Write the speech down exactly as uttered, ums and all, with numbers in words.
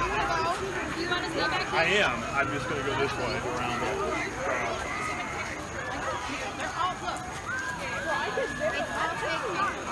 I am. I'm just going to go this way around the crowd. They're all, look. Well, I could